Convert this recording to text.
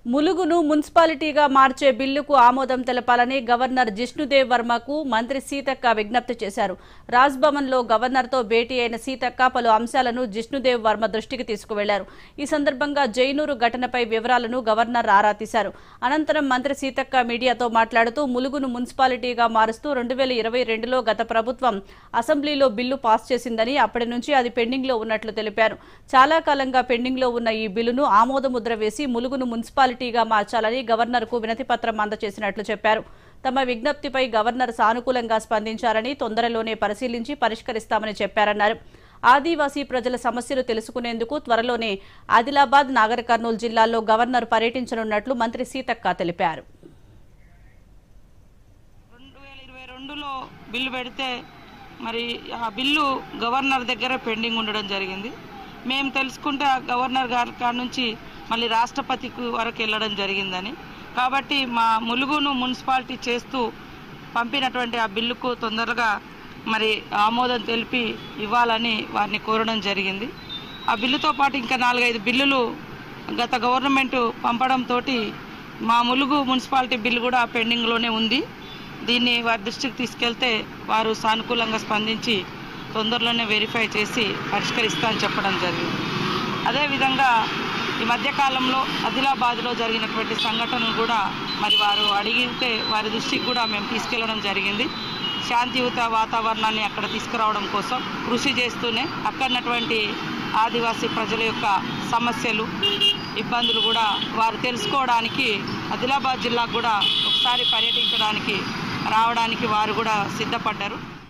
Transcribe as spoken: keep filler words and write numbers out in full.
ములుగును మున్సిపాలిటీగా మార్చే బిల్లుకు ఆమోదం తెలపాలని గవర్నర్ జిష్ణుదేవ్ వర్మకు మంత్రి సీతక్క విజ్ఞప్తి చేశారు. రాజ్భవన్లో గవర్నర్తో భేటీ అయిన సీతక్క పలు అంశాలను జిష్ణుదేవ్ వర్మ దృష్టికి తీసుకువెళ్లారు. ఈ సందర్భంగా జైనూరు ఘటనపై వివరాలను గవర్నర్ ఆరా తీశారు. అనంతరం మంత్రి సీతక్క మీడియాతో మాట్లాడుతూ ములుగును మున్సిపాలిటీగా మారుస్తూ రెండు వేల ఇరవై రెండులో గత ప్రభుత్వం అసెంబ్లీలో బిల్లు పాస్ చేసిందని, అప్పటి నుంచి అది పెండింగ్లో ఉన్నట్లు తెలిపారు. చాలా కాలంగా పెండింగ్లో ఉన్న ఈ బిల్లును ఆమోదముద్ర వేసి ములుగును మున్సిపాలిటీ టీగా మార్చాలని గవర్నర్కు వినతి పత్రం అందజేసినట్లు చెప్పారు. తమ విజ్ఞప్తిపై గవర్నర్ సానుకూలంగా స్పందించారని, తొందరలోనే పరిశీలించి పరిష్కరిస్తామని చెప్పారన్నారు. ఆదివాసీ ప్రజల సమస్యలు తెలుసుకునేందుకు త్వరలోనే ఆదిలాబాద్, నాగర్ కర్నూలు జిల్లాల్లో గవర్నర్ పర్యటించనున్నట్లు మంత్రి సీతక్క తెలిపారు. రెండు వేల ఇరవై రెండులో బిల్లు పెడితే మరి ఆ బిల్లు గవర్నర్ దగ్గర పెండింగ్ ఉండడం జరిగింది. మేము తెలుసుకుంటే ఆ గవర్నర్ గారి కాడ నుంచి మళ్ళీ రాష్ట్రపతికి వరకు వెళ్ళడం జరిగిందని, కాబట్టి మా ములుగును మున్సిపాలిటీ చేస్తూ పంపినటువంటి ఆ బిల్లుకు తొందరగా మరి ఆమోదం తెలిపి ఇవ్వాలని వారిని కోరడం జరిగింది. ఆ బిల్లుతో పాటు ఇంకా నాలుగైదు బిల్లులు గత గవర్నమెంట్ పంపడంతో మా ములుగు మున్సిపాలిటీ బిల్లు కూడా పెండింగ్లోనే ఉంది. దీన్ని వారి దృష్టికి తీసుకెళ్తే వారు సానుకూలంగా స్పందించి తొందరలోనే వెరిఫై చేసి పరిష్కరిస్తా అని చెప్పడం జరిగింది. అదేవిధంగా ఈ మధ్యకాలంలో ఆదిలాబాద్లో జరిగినటువంటి సంఘటనలు కూడా మరి వారు అడిగితే వారి దృష్టికి కూడా మేము తీసుకెళ్లడం జరిగింది. శాంతియుత వాతావరణాన్ని అక్కడ తీసుకురావడం కోసం కృషి చేస్తూనే అక్కడటువంటి ఆదివాసీ ప్రజల యొక్క సమస్యలు, ఇబ్బందులు కూడా వారు తెలుసుకోవడానికి ఆదిలాబాద్ జిల్లాకు కూడా ఒకసారి పర్యటించడానికి రావడానికి వారు కూడా సిద్ధపడ్డారు.